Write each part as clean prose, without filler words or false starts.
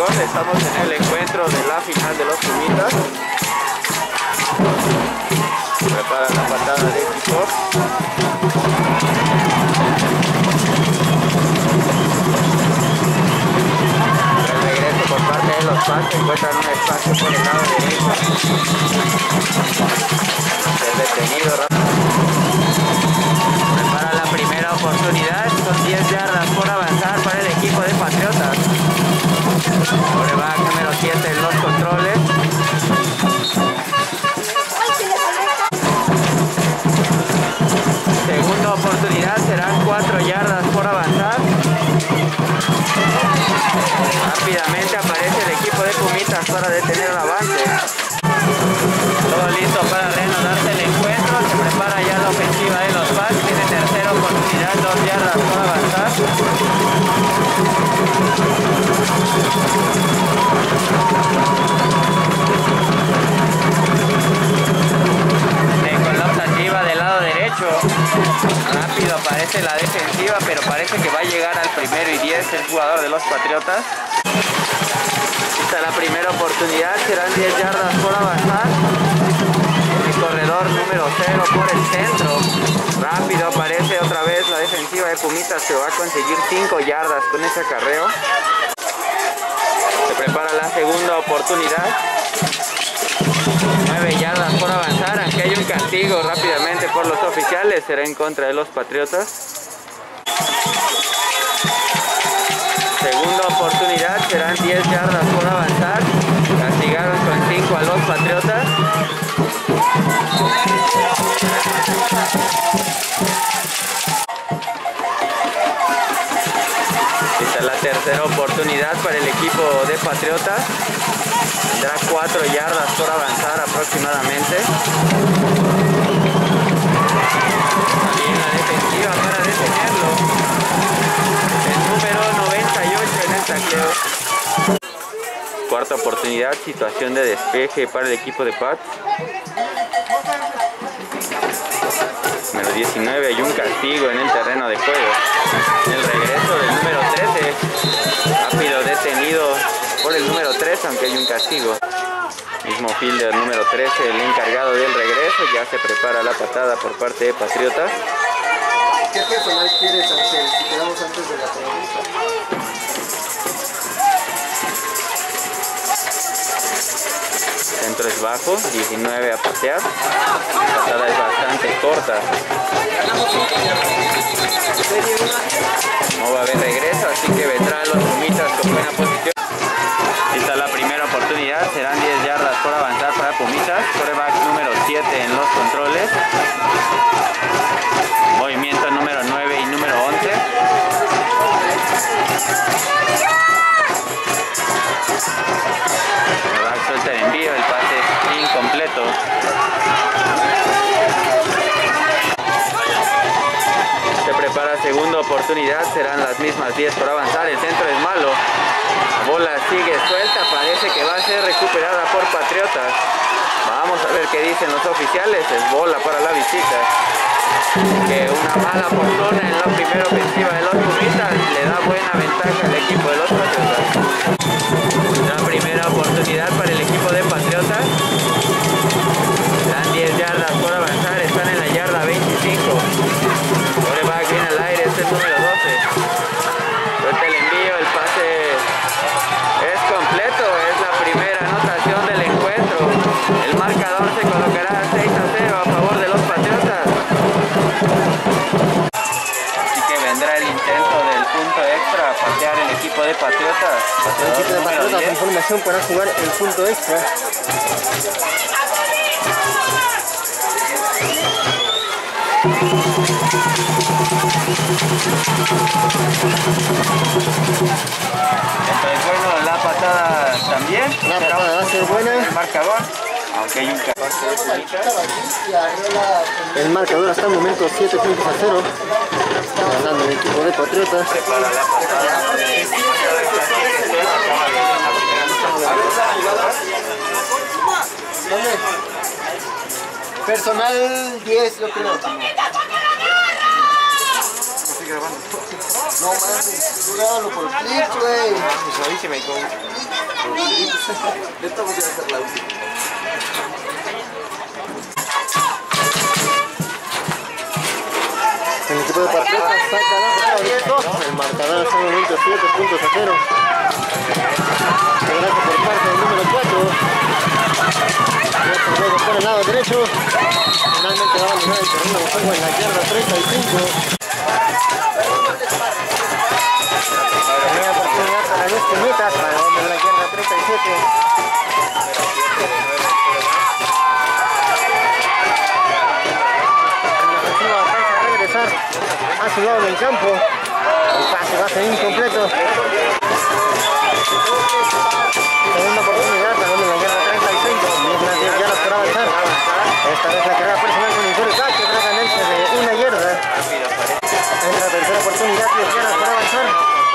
amigos, estamos en el encuentro de la final de los Pumitas. Preparan la patada de equipo. El regreso por parte de los Pats, encuentran un espacio por el lado derecho. Es detenido rápido. Prepara la primera oportunidad, son 10 yardas por avanzar para el equipo de Patriotas. Coreback número 7 en los controles. Segunda oportunidad, serán 4 yardas por avanzar. Rápidamente aparece el equipo de Pumitas para detener el avance. Todo listo para reanudarse el encuentro. Se prepara ya la ofensiva de los Pats. Tiene tercera oportunidad, 2 yardas por avanzar. Con la optativa del lado derecho. Rápido aparece la defensiva, pero parece que va a llegar al 1º y 10 el jugador de los Patriotas. Esta es la primera oportunidad, serán 10 yardas por avanzar. El corredor número 0 por el centro. Rápido aparece otra vez la defensiva de Pumitas, que va a conseguir 5 yardas con ese acarreo. Se prepara la segunda oportunidad. 9 yardas por avanzar, aunque hay un castigo rápidamente por los oficiales, será en contra de los Patriotas. Segunda oportunidad, serán 10 yardas por avanzar. Castigaron con 5 a los Patriotas. Esta es la tercera oportunidad para el equipo de Patriotas. Tendrá 4 yardas por avanzar aproximadamente. También la defensiva para detenerlo. El número 98 en el tacleo. Cuarta oportunidad, situación de despeje para el equipo de Pats. Número 19, hay un castigo en el terreno de juego. El regreso del número 13. Rápido detenido por el número 3, aunque hay un castigo. Mismo fielder número 13, el encargado del regreso. Ya se prepara la patada por parte de Patriotas. ¿Qué personal quieres hacer si quedamos antes de la pregunta? Centro es bajo, 19 a patear. La patada es bastante corta. No va a haber regreso, así que vendrán los Pumitas con buena posición. Esta es la primera oportunidad, serán 10 yardas por avanzar para Pumitas. Coreback número 7 en los controles. Movimiento número 9 y número 11. Coreback suelta el envío, el pase incompleto. Se prepara segunda oportunidad, serán las mismas 10 por avanzar. El centro es malo. La bola sigue suelta, parece que va a ser recuperada por Patriotas. Vamos a ver qué dicen los oficiales. Es bola para la visita. Que una mala fortuna en la primera ofensiva de los Pumitas le da buena ventaja al equipo de los Patriotas. La primera oportunidad para el equipo de Patriotas. Dan 10 yardas por avanzar, están en la yarda 25. Coreback viene al aire, este es el número 12. Suelta el envío, el pase es completo, es la primera anotación del encuentro. El marcador se colocará 6-0 a favor de los Patriotas. Así que vendrá el intento del punto extra a patear el equipo de Patriotas. El equipo de Patriotas con formación para jugar el punto extra. Entonces, bueno, la patada también. La patada va a ser buena. El marcador, aunque hay un El marcador hasta el momento 7-0. Ganando el equipo de Patriotas. Prepara la patada. Personal 10, yo creo. Estoy grabando. No mames, cuidado por clip, güey. Suavísima y con... Esta voy a hacer la última. El equipo de Patriotas saca la jugada directo. El marcador hasta el momento 7 puntos a 0. Gracias por parte del número 4. Luego por el lado derecho. Finalmente va a abandonar el terreno de juego en la yarda 35. Primera oportunidad para los Pumitas, para el hombre de la yarda 37. A su lado del campo, el pase va a ser incompleto. Segunda oportunidad, balón en la yarda 35, mismas 10 yardas por avanzar. Esta vez la carrera personal con el quarterback que traga ganarse de 1 yarda. En la tercera oportunidad, 10 yardas por avanzar.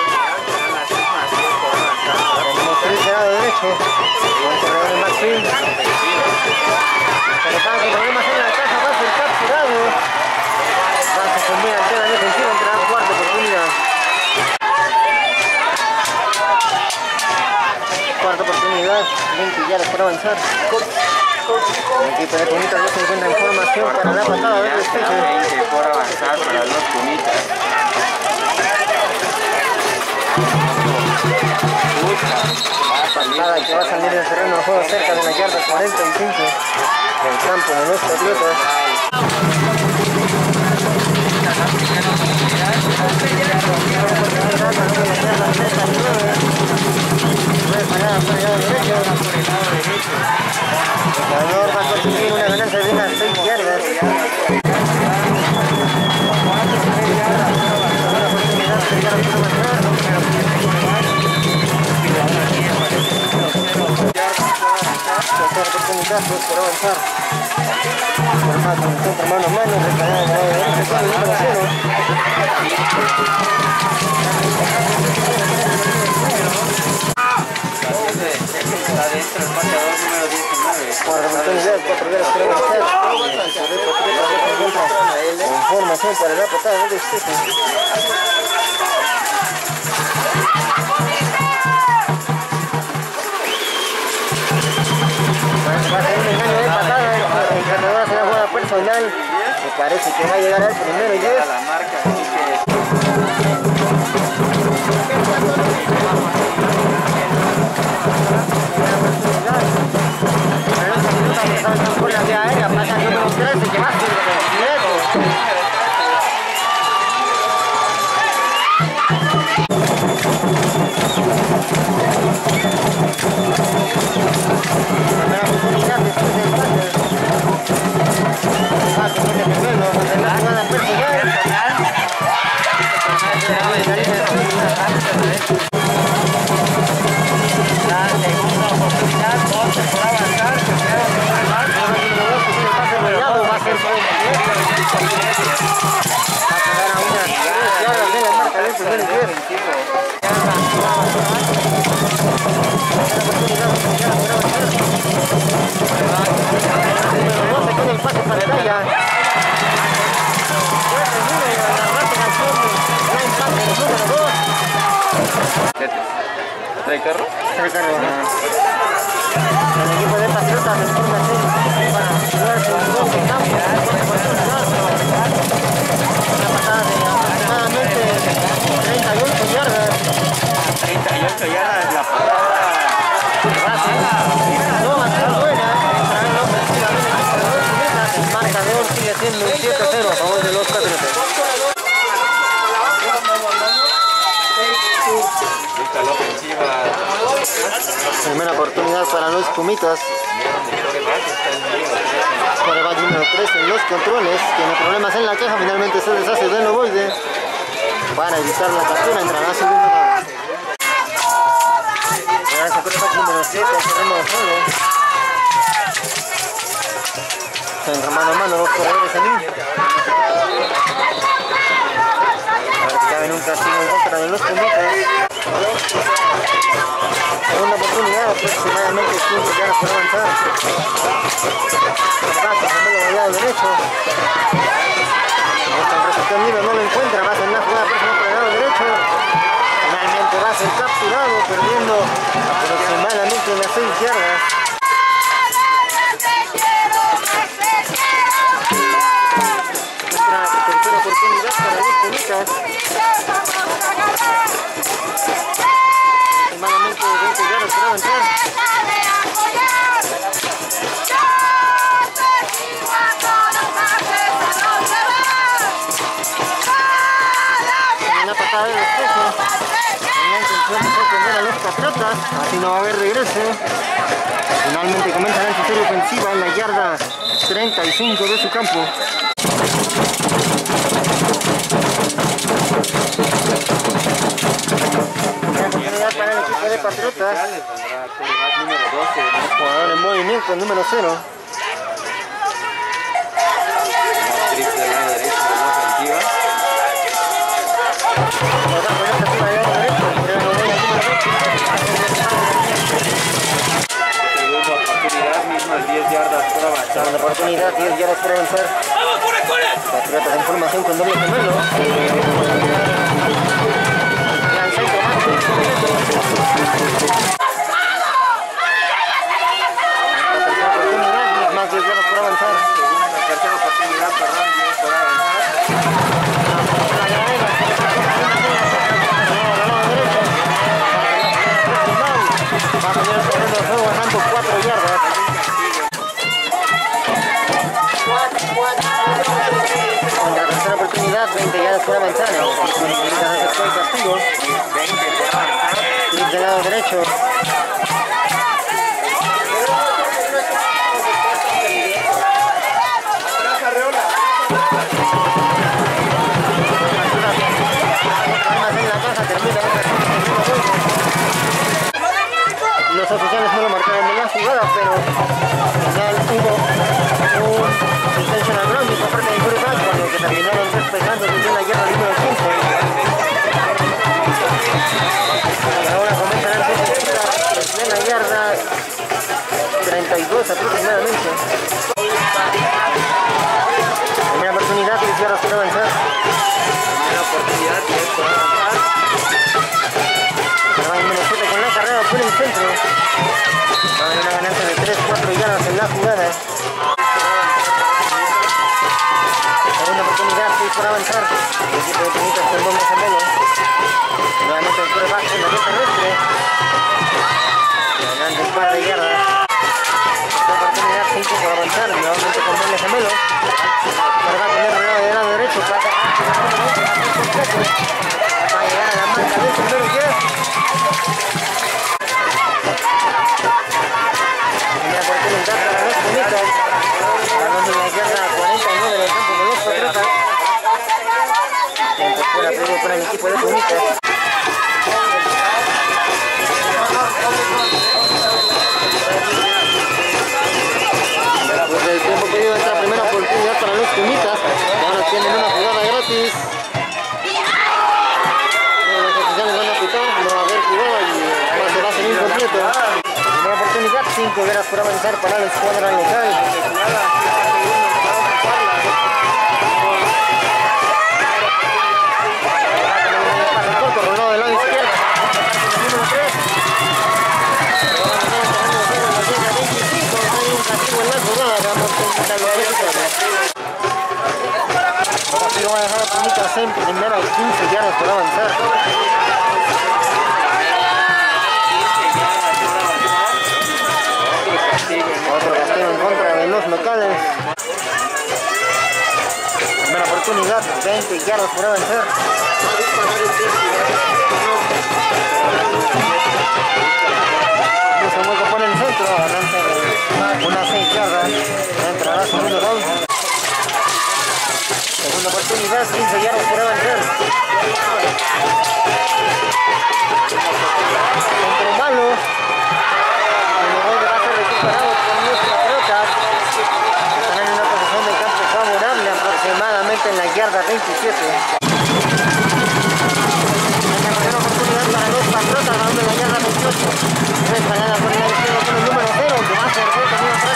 Tenemos 3 del lado derecho, con corredor en backfield. Pero para que problemas en la caja va a ser capturado. Se combina el tema defensivo entre la cuarta oportunidad. Cuarta oportunidad, 20 yardas para avanzar. El equipo de Pumitas ya se encuentra en formación para la patada de despeje. 20 por avanzar para los Pumitas. Patada que va a salir del terreno de juego cerca de la yarda 45 del campo de los Patriotas. El jugador va a conseguir una ganancia de unas 6 yardas. Tercera oportunidad por avanzar. Formato encuentra mano a mano, recargado de lado derecho, con el número 0. Adentro el marcador número 19. Cuarta oportunidad, 4 yardas por avanzar. En formación para la patada de despeje. Va a ser un engaño de patada, el corredor hace la jugada personal. Me parece que va a llegar al primero y 10. La marca, así que... Por la vía aérea, pasa el número 13 que va a ser completo. Primera oportunidad después del pase. Pase por el terreno, en la jugada personal. La segunda oportunidad, 12 por avanzar, se quedaron en el mar. Va a ser completo. Va a quedar a unas 3 yardas de la marca del primer 10. Con el pase pantalla. ¿Trae carro? Trae carro. El equipo de Patriotas en formación para jugarse un gol de campo. Una patada de aproximadamente 38 yardas. 38 yardas la patada. No va a ser buena. Entrarán ofensivamente para los Pumitas. El marcador sigue siendo un 7-0 a favor de los Patriotas. Lista la ofensiva. Primera oportunidad para los Pumitas. Quarterback número 3 en los controles. Tiene problemas en la queja. Finalmente se deshace del ovoide. Para evitar la captura entrará segundo down. Gracias quarterback número 7 al terreno de juego. Centro mano a mano, los corredores en línea. En un castigo en contra de los Pumitas. Segunda oportunidad, aproximadamente 15 yardas por avanzar. Paso, Romero del lado derecho. El receptor libre no lo encuentra, va a ser una jugada personal por el lado derecho. va a ser capturado, perdiendo aproximadamente unas 6 yardas. Otra tercera oportunidad para los Pumitas. Aproximadamente 20 yardas para avanzar. Una patada de despejo. Tenía intención de sorprender a los Patriotas, así no va a haber regreso. Finalmente comienzan en su serie ofensiva en la yarda 35 de su campo. Una oportunidad para el equipo de Patriotas. Jugador en movimiento, el número 0. Mismas 10 yardas por avanzar. Segunda oportunidad, 10 yardas por avanzar. Patriotas en formación con doble gemelo. Al centro más 10 yardas por avanzar. Tercera oportunidad, perdón, 10 por avanzar. Va a poner el terreno de juego bajando 4 yardas. En la tercera oportunidad, 20 yardas por avanzar. Aceptó el castigo. 20 por avanzar. Clip del lado derecho. Los oficiales no lo marcaron en la jugada, pero al final hubo un intentional grounding por parte de Curitiba, con lo que terminaron despejando desde la yarda número 15. Y ahora comenzarán sus disputas en la yarda 32 aproximadamente. Primera oportunidad, 10 yardas por avanzar. Primera oportunidad, 10 por avanzar. Número 7 con la carrera por el centro. Va a haber una ganancia de 3-4 yardas en la jugada. Segunda oportunidad, 6 por avanzar. El equipo de Pumitas con doble gemelo. Nuevamente el quarterback en la red terrestre. Ganando un par de yardas. Esta oportunidad, 5 por avanzar. Nuevamente con doble gemelo. Ahora va a tener el lado derecho. Va a llegar a la marca del primero y 10. Una oportunidad para los Pumitas. Ganando en la yarda 49 del campo de los Patriotas. Tiempo fuera previo para el equipo de Pumitas. Después del tiempo pedido entra la primera oportunidad para los Pumitas. Y ahora tienen una jugada gratis. Los oficiales van a pitar, no va a haber jugada y se va a ser incompleto. Primera oportunidad, 5 yardas por avanzar para la escuadra local. Corto, rolado del lado izquierdo. Número 3. Hay un castigo en la jugada, vamos a intentarlo verificar. Ahora sí lo va a dejar a Pumitas en primera y 15 yardas por avanzar. Otro castigo en contra de los locales. Primera oportunidad, 20 yardas por avanzar. Se vuelve por el centro, adelante de unas 6 yardas. Entrará segundo down. Segunda oportunidad, 15 yardas por avanzar. Centro malo. Va a ser recuperado por los Patriotas. Están en una posición de campo favorable, aproximadamente en la yarda 27. La primera oportunidad para los Patriotas, dando la yarda 28. Resbalada por el lado izquierdo con el número 0, que va a ser también atrás.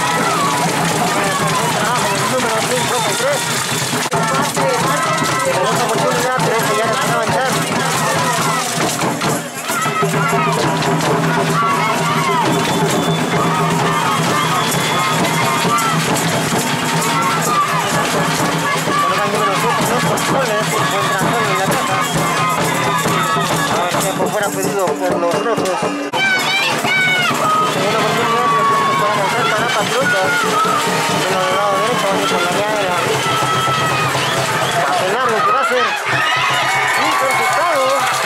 Buen trabajo del número 53. Segunda oportunidad, 13 yardas para avanzar. pedido por los rojos. Segunda oportunidad que pueden hacer para Patriotas. Del lado derecho, aquí por la llave. Pase largo que va a ser interceptado.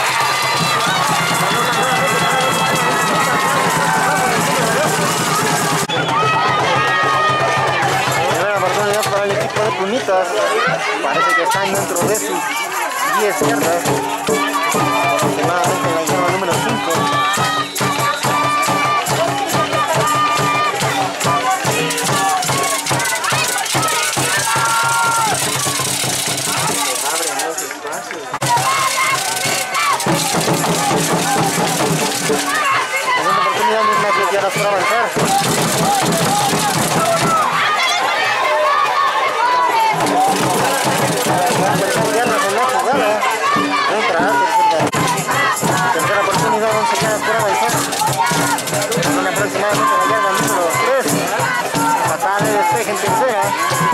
Primera oportunidad para el equipo de Pumitas. Parece que están dentro de sus 10 yardas. Aproximadamente en la yarda número 5. Segunda oportunidad, mismas 10 yardas por avanzar. Tercera oportunidad, 11 yardas por avanzar. Una aproximadamente la yarda número 3. Patada de despeje en tercera.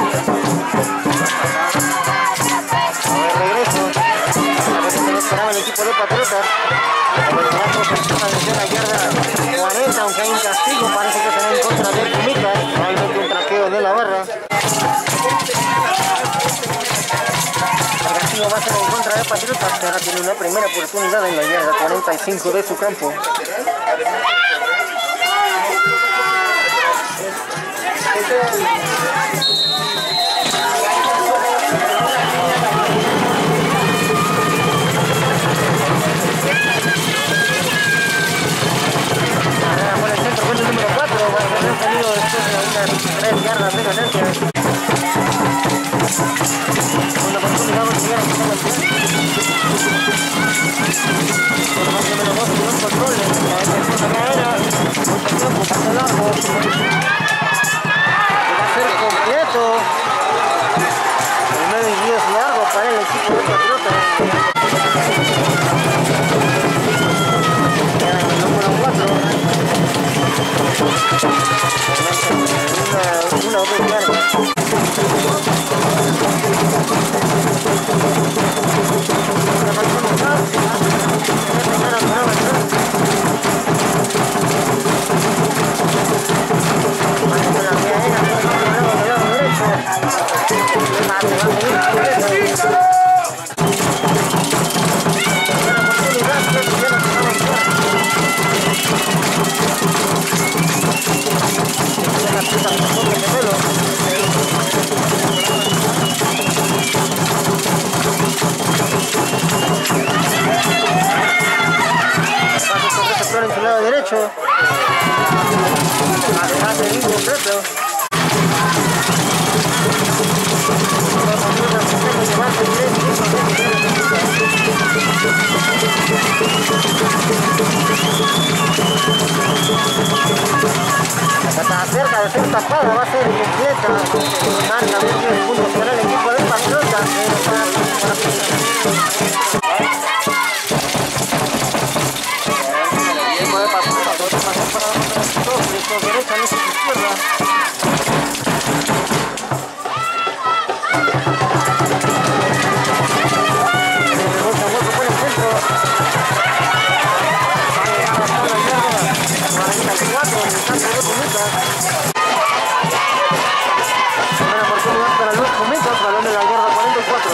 A ver, regreso. A veces se lo esperaba el equipo de Patriotas. El relato se empieza desde la yarda 40, aunque hay un castigo, parece que será en contra de Pumitas. Realmente un traqueo de la barra. El castigo va a ser en contra de Patriotas, que ahora tiene una primera oportunidad en la yarda 45 de su campo. Carrera por el centro, con el número 4, va a ser salido después de unas 3 yardas de ganancia. Una oportunidad de llegar a la más o menos 2 minutos control. La defensa carrera, mucho tiempo, pase largo. Va a ser completo. Primero y 10 largo para el equipo de Patriotas. Queda en el número 4. Una o 2 yardas. En su lado derecho. Pase incompleto. Está cerca de ser tapada, va a ser incompleta. Marca 10 puntos para el equipo de Patriotas. Derecha, no es izquierda. Rebota hueco por el centro. Va a llegar hasta la yarda 44 en el campo de Pumitas. Primera oportunidad para los Pumitas, balón de la yarda 44.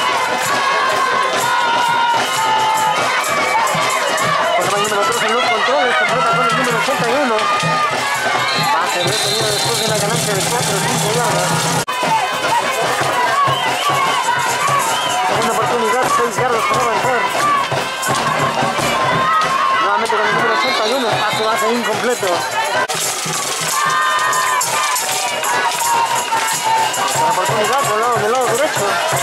Con el número 3 en los controles, completa con el número 81. Va a ser detenido después de la ganancia de 4 o 5 yardas. Segunda oportunidad, 6 yardas para avanzar. Nuevamente con el número 81, el pase va a ser incompleto. La oportunidad del lado derecho.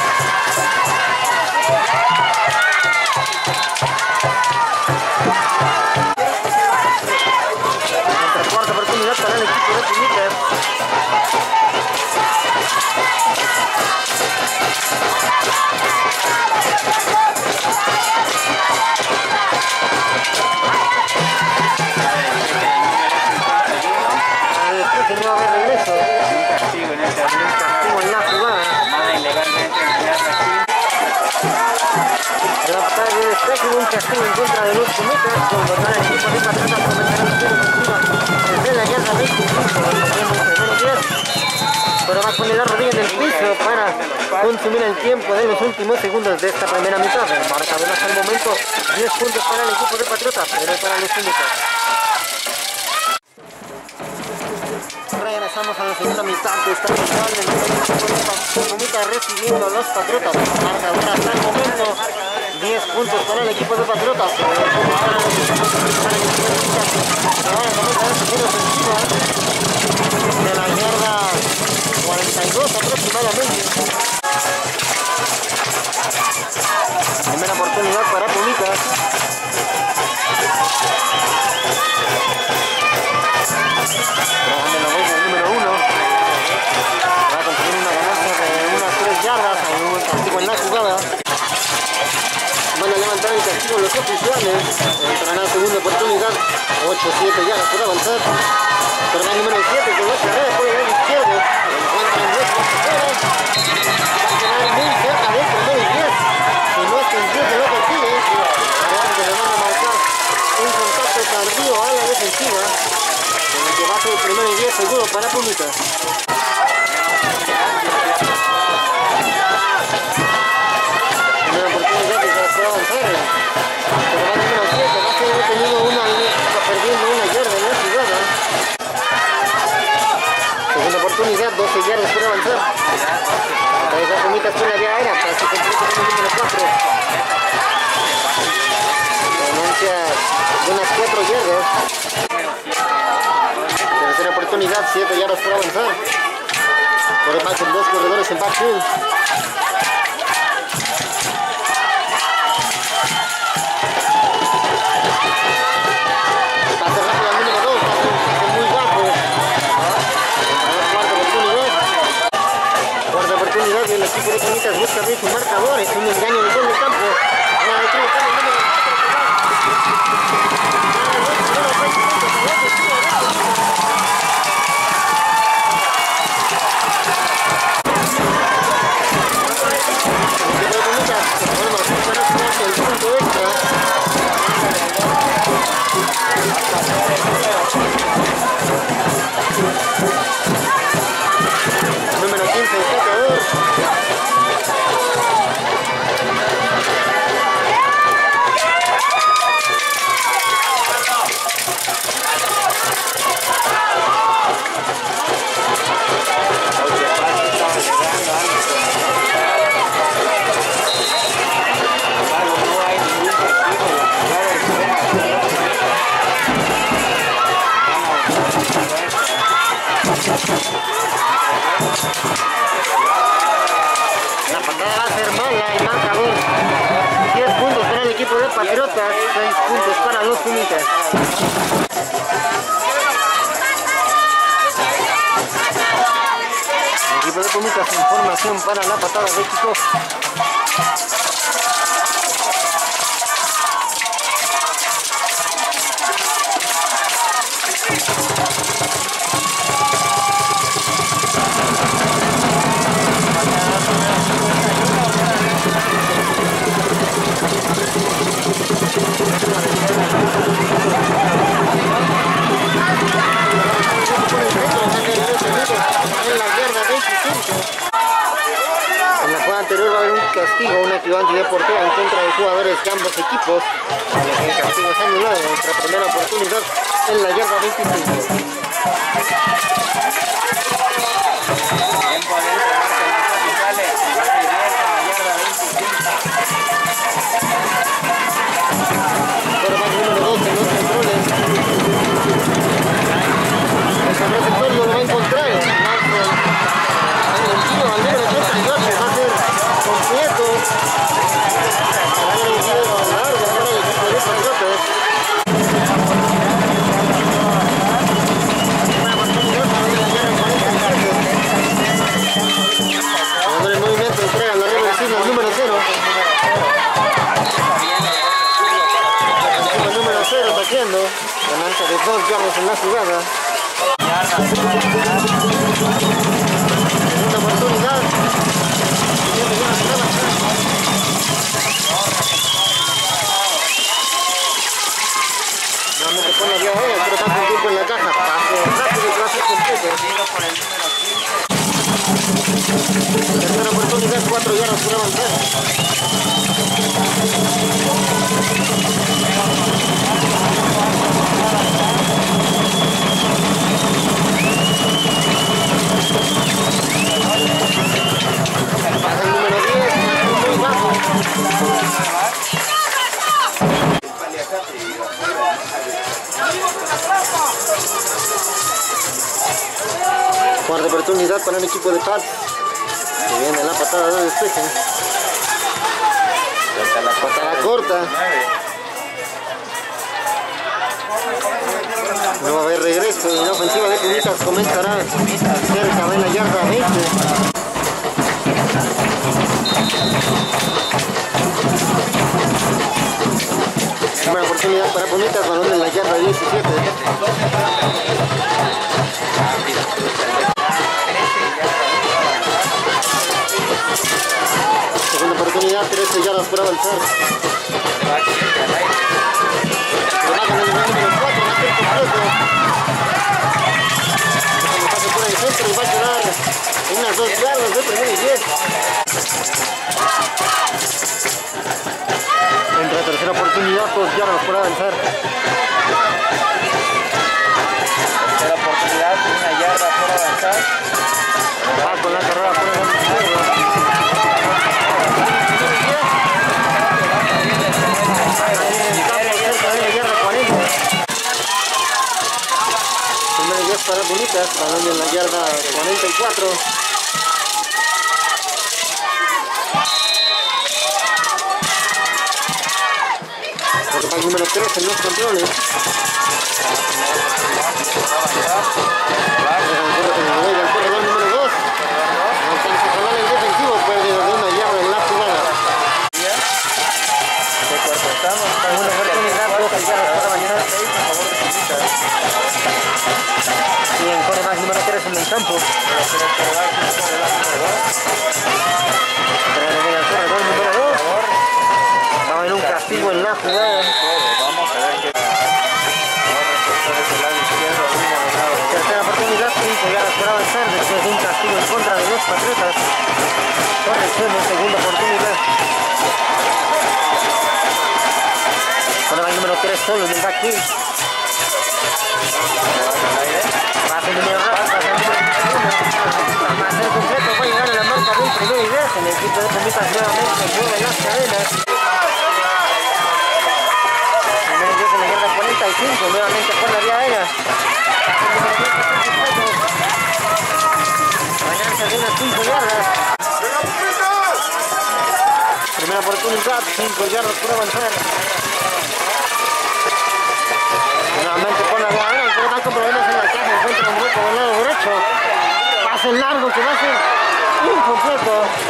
Cuarta oportunidad para el equipo de Pumitas. Después no va a haber regreso. Un castigo en esta Un castigo en la jugada. nada ilegalmente en la aquí. castigo en contra de los Pumitas, con el equipo de Patriotas comenzará la serie ofensiva desde la yarda 25, corriendo el primero 10. Pero va a poner la rodilla en el piso para consumir el tiempo de los últimos segundos de esta primera mitad. El marcador hasta el momento 10 puntos para el equipo de Patriotas, 0 para los Pumitas. Regresamos a la segunda mitad de esta final. El equipo de Pumitas recibiendo a los Patriotas. Marcador hasta el momento 10 puntos para el equipo de Patriotas, 0 puntos para el equipo de Pumitas. Se van a comenzar la serie ofensiva de la yarda 42 aproximadamente. Primera oportunidad para Pumitas. Trabajando la vuelta número 1. Va a conseguir una ganancia de unas 3 yardas. Hay un castigo en la jugada. Van a levantar el castigo los oficiales. Entrarán a la segunda oportunidad. 8-7 yardas por avanzar. Pero va el número 7 con la carrera por el lado izquierdo. Encuentran dos pasajeros. Va a quedar muy cerca del primero y 10. Si no es que en 10 se lo consigue. Parece que le van a marcar un contacto tardío a la defensiva. En el que va a ser el primero y 10 seguro para Pumitas. Primera oportunidad que se la puede avanzar. Pero va el número 7. Va a ser detenido perdiendo una yarda en la jugada. Segunda oportunidad, 12 yardas por avanzar. Cabeza Pumitas por la vía aérea, pase completo con el número 4. Ganancia de unas 4 yardas. Tercera oportunidad, 7 yardas por avanzar. Por el paso, 2 corredores en backfield. Pase rápido al número 2, pase muy bajo. Cuarta oportunidad y el equipo de Pumitas busca abrir su marcador. Es un engaño de gol de campo. Va a equivocar el número 4. Número 15, el pateador. La patada va a ser mala, el marcador 10 puntos para el equipo de Patriotas, 6 puntos para los Pumitas. El equipo de Pumitas en formación para la patada de kickoff. En la yarda 25. En la jugada anterior va a haber un castigo, un equivalente de portero en contra de jugadores de ambos equipos. El castigo es anulado. Nuestra primera oportunidad en la yarda 25. Pero va el número 12, no controles. El receptor no lo va a encontrar. El tiro al número 38 va a ser completo. Va a ir largo para el equipo de Patriotas. Una oportunidad para la yarda 47. Cuando el movimiento entrega la reversible al número 0. El número 0 taqueando. Ganancia de 2 yardas en la jugada. Segunda oportunidad. Tercera oportunidad, 4 yardas por avanzar. Pasa el número 10, muy bajo. Cuarta oportunidad para el equipo de Pats. Que viene la patada de despeje. La patada corta. No va a haber regreso y la ofensiva de Pumitas comenzará cerca de la yarda 20. Primera oportunidad para Pumitas, balón en la yarda 17. Segunda oportunidad, 13 yardas por avanzar. Rebajan el número 4, va a ser completo. Como pasa por el centro y va a quedar unas 2 yardas de primero y 10. Entra tercera oportunidad, 2 yardas por avanzar. Tercera oportunidad, 1 yarda por avanzar. Va con la carrera por el lado izquierdo. Primero 10 para Pumitas, balón en la yarda 44. El número 3 en los controles. El corredor número 2. Alcanza a jalar el defensivo, pérdida de 1 yarda en la jugada. ¿Qué cuarto estamos? Una oportunidad, 12 yardas para avanzar. Y el corredor número 3 en el campo. El corredor número 2. Va a haber un castigo en la jugada. Vamos a ver qué Tercera oportunidad, 5 yardas por avanzar después de un castigo en contra de los Patriotas. Corrección en segunda oportunidad. Con el número 3 solo en el backfield. Pase el número 2, pase el número 1. Va a ser completo, va a llegar a la marca del primero y 10. El equipo de Pumitas nuevamente mueve las cadenas. Primero y 10 en la yarda 45, nuevamente por la vía aérea. Ganancia de unas 5 yardas. Primera oportunidad, 5 yardas por avanzar. Nuevamente por la vía aérea, pero está con problemas en la caja, encuentra un hueco del lado derecho. Pase largo que va a ser incompleto.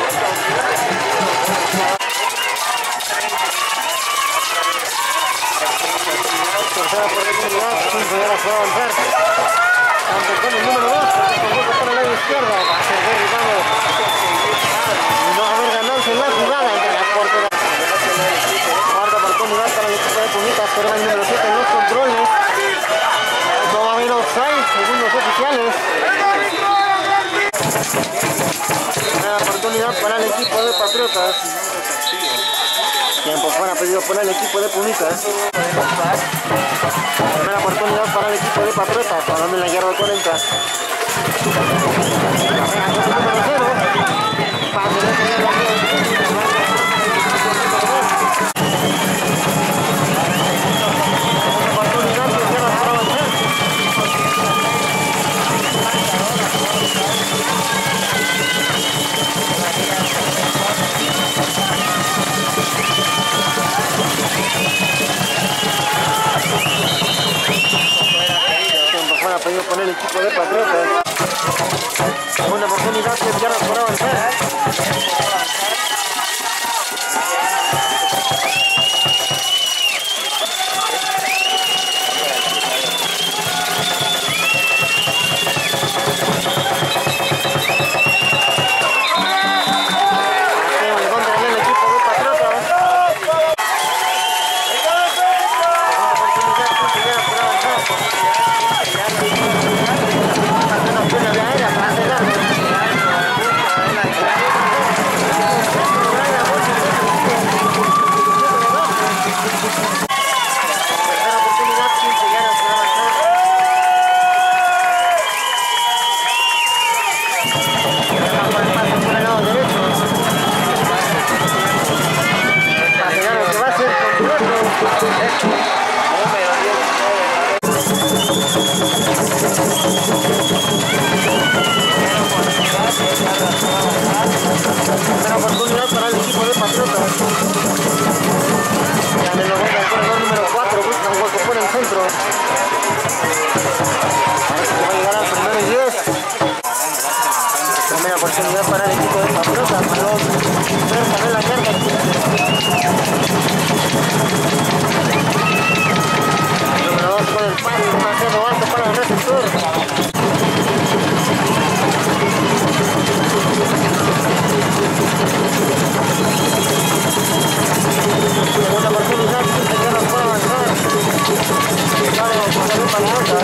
Tercera oportunidad, 5 yardas por avanzar. Tanto con el número 2, con hueco por el lado izquierdo, va a ser derribado. No va a haber ganancia en la jugada entre la cuarta oportunidad para el equipo de Pumitas, pero el número 7 en los controles. No va a haber offside, según los oficiales. Primera oportunidad para el equipo de Patriotas. Tiempo fuera pedido por el equipo de Pumitas. Primera oportunidad para el equipo de Patriotas, balón en la yarda 40. Carrera con el número 0. Pase de la yarda 2. Pedido por el equipo de Patriotas. Una oportunidad, 10 yardas por avanzar. En contra del equipo de Patriotas. Segunda oportunidad, 15 yardas por avanzar. centro. Parece que va a llegar al primero y 10. Primera oportunidad para el equipo de Patriotas. Balón cerca de la yarda 15. Número 2 con el palo, demasiado alto para el receptor. Segunda oportunidad, 15 yardas para avanzar. Vale, vamos a darle para la otra.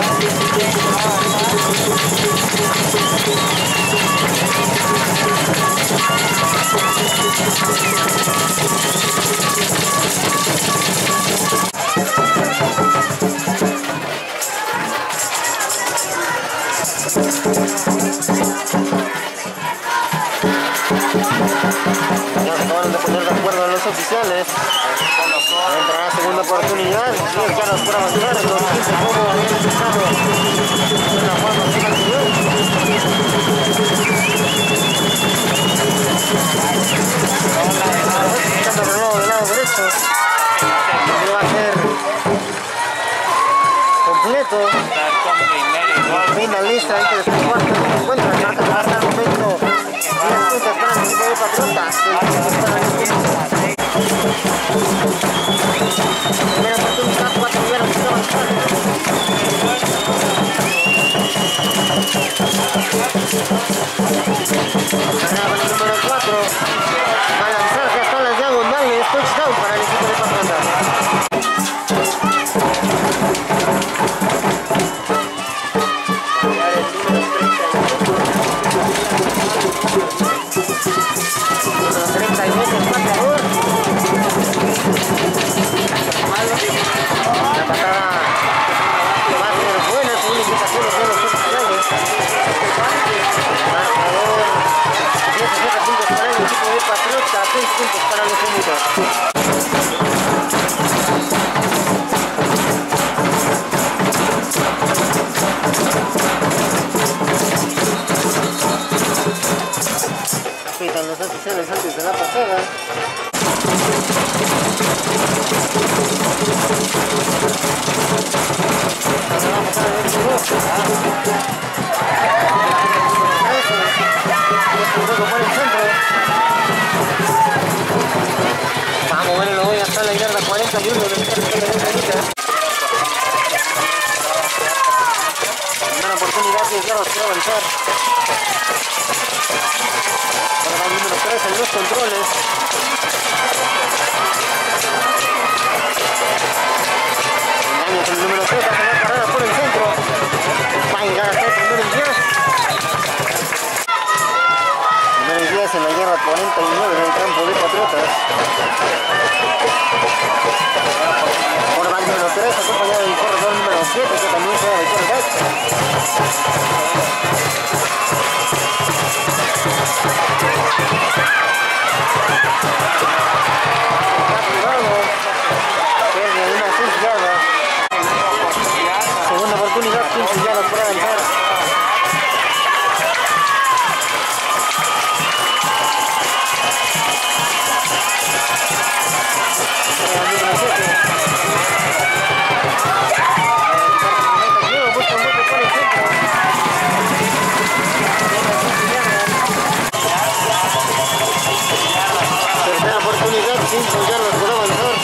Ya se acabaron de poner de acuerdo los oficiales. Entrará segunda oportunidad. 10 yardas por avanzar. Los 15 como habían empezado. En la forma de anterior. Buscando el reloj del lado derecho. Y va a ser completo. Finalista entre los cuartos se encuentra. Marca hasta el momento 10 puntos para el equipo de Patriotas. Primera oportunidad, 4 yardas para avanzar. Ganaba el número 4. Va a lanzarse hasta las diagonales. Touchdown para el equipo de Patriotas. Número 32, el pateador. La patada va a ser buena, según indicaciones de los oficiales. Marcador 17 puntos para el equipo de Patriotas, 6 puntos para los únicos. Pitan los oficiales antes de la pasada. Ahora vamos a ver el juego. Por el centro. Vamos, bueno, lo voy hasta la yarda 41 del tercer de la primera oportunidad, 10 yardas para avanzar. Ahora el número 3 en los controles. Engaños el número 3, hace la carrera por el centro. Va a llegar hasta el primero y 10. Primero y 10 en la yarda 49 del campo de Patriotas. Ahora va el número 3, acompañado del corredor número 7, que también juega de quarterback. Pierde unas 6 yardas. Segunda oportunidad, 15 yardas por avanzar. Busca un golpe por el centro. Tercera oportunidad, 5 yardas por avanzar.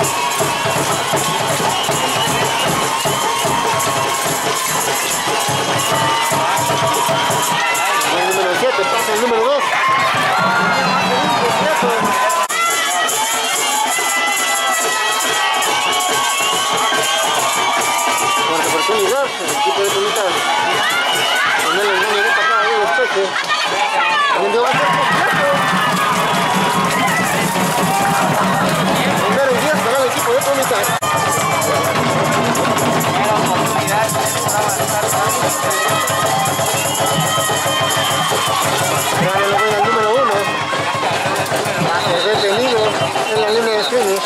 El número 7 pasa el número 2. Cuarta oportunidad, el equipo de Patriotas con el engaño de patada de despeje. El envío va a ser completo. Primero y 10 para el equipo de Patriotas. Gana la buena el número 1. Es detenido en la línea de scrimmage.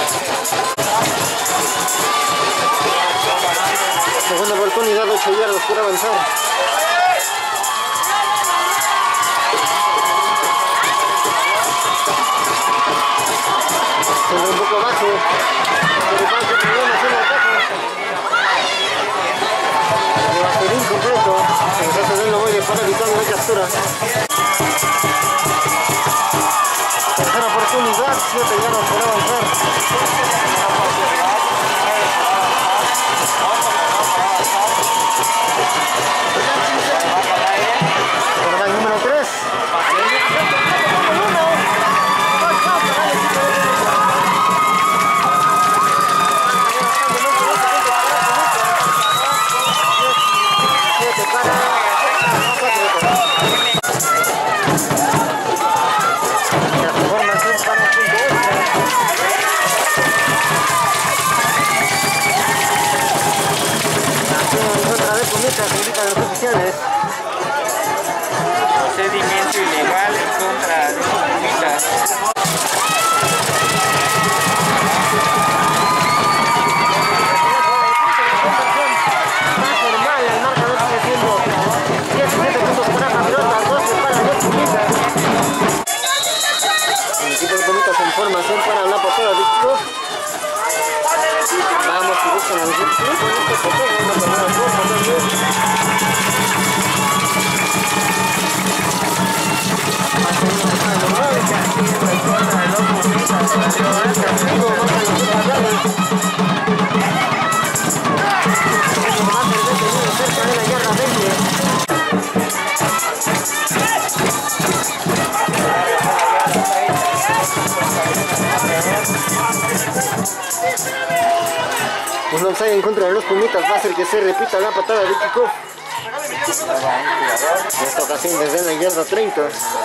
Segunda oportunidad, 8 yardas por avanzar. Sube un poco bajo, pero pasa problemas en la caja. no captura. Tercera oportunidad, 7 yardas por avanzar. Quarterback número 3. Procedimiento ilegal en contra de los pumitas. El equipo de Pumitas en formación para la patada de Kiko. Vamos y buscan a los cerca de la yarda 20. Un offside en contra de los Pumitas va a hacer que se repita la patada de kickoff. En esta ocasión desde la yarda 30.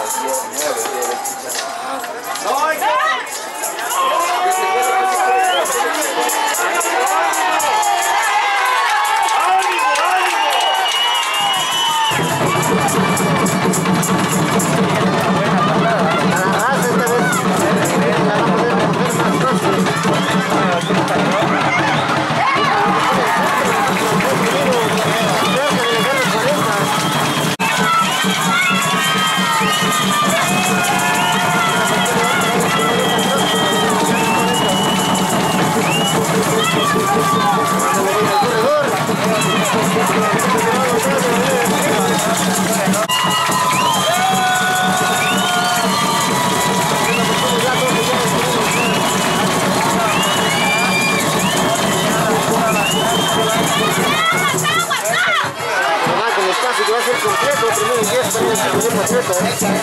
Que va a ser completo, primero y 10 para el equipo de Patriotas.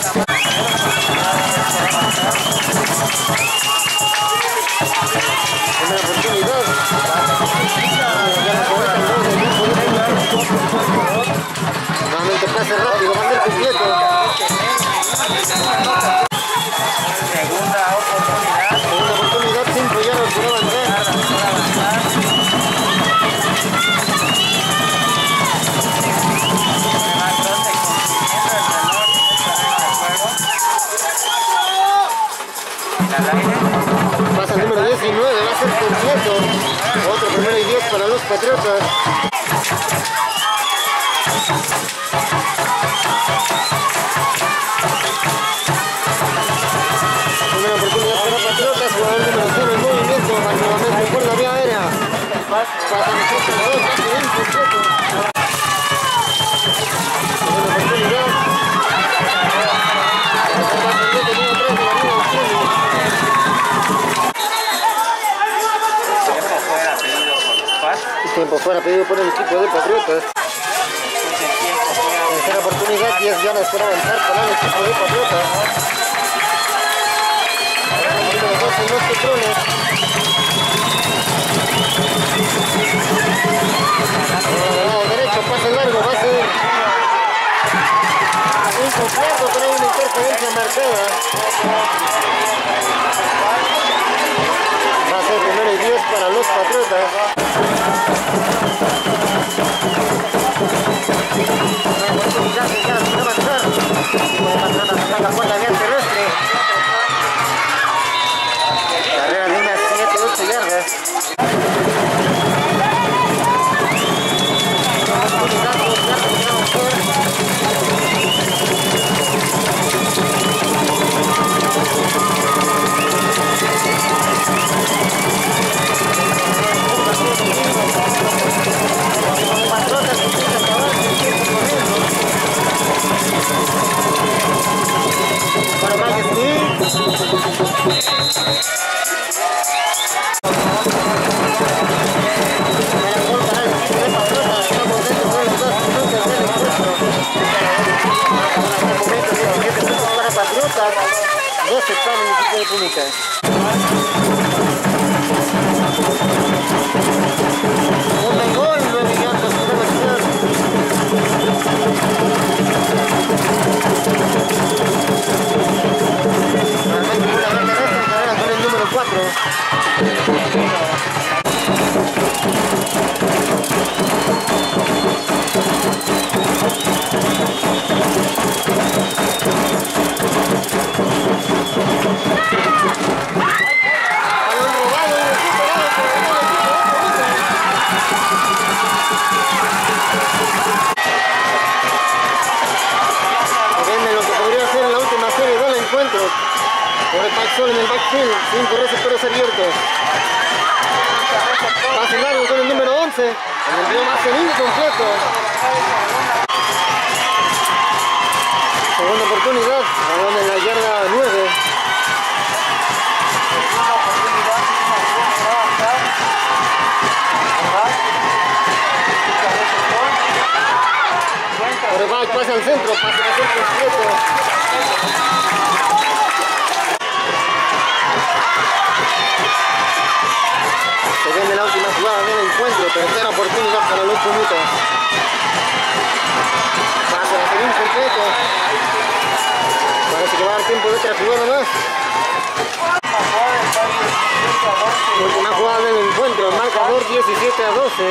Primera oportunidad. Nuevamente pase rápido, va a ser completo. Segunda oportunidad, 5 yardas por avanzar. Pasa el número 19, va a ser completo. Otro primero y 10 para los Patriotas. Primera oportunidad para Patriotas, jugador número 0 en movimiento, va nuevamente por la vía aérea. Pasa el jugador, pase incompleto. Segunda oportunidad. Tiempo fuera pedido por el equipo de Patriotas. Tercera oportunidad, 10 yardas por avanzar para el equipo de Patriotas. Número 12 en los controles. Lado derecho, pase largo, va a ser incompleto, pero hay una interferencia marcada. Va a ser primero y 10 para los Patriotas. Carrera de unas 7-8 yardas. Pumitas. Un gol, 9 llantas por la ciudad. Realmente una llanta de esta carrera con el número 4. Por el backfield en el backfield, 5 receptores abiertos. Pase largo con el número 11. El envío más en incompleto. Segunda oportunidad, balón en la yarda 9. Quarterback pasa al centro, pasa a ser completo. Se viene la última jugada del encuentro, tercera oportunidad para los Pumitas. Pasa a ser incompleto. Parece que va a dar tiempo de otra jugada más. Última jugada del encuentro, marcador 17-12.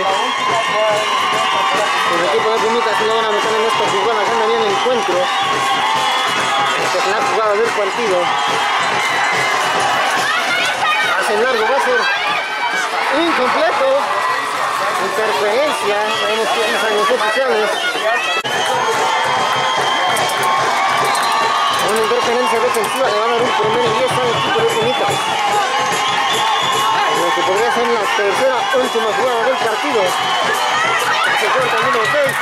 El equipo de Pumitas no van a meter en esta jugada, gana bien el encuentro. Esta es la jugada del partido. Hace largo, va a ser incompleto. Interferencia, vemos que usan los oficiales. Una interferencia defensiva le va a dar un primero y 10 al equipo de Pumitas. Lo que podría ser la tercera última jugada del partido. Se corta el número 6.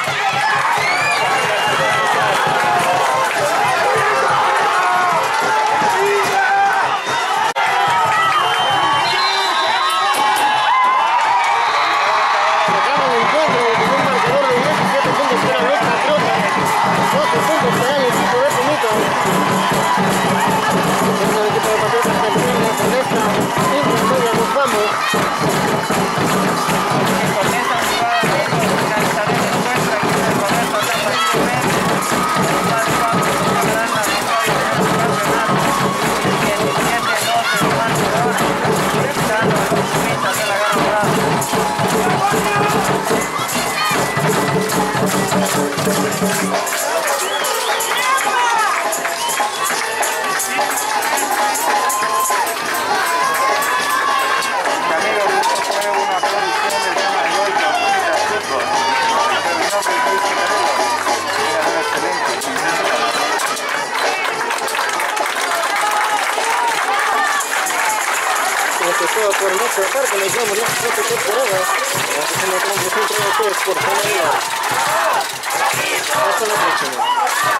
Por nuestra parte, nos vemos la siguiente temporada. Así que nos vemos entre ustedes por semana. Hasta la próxima.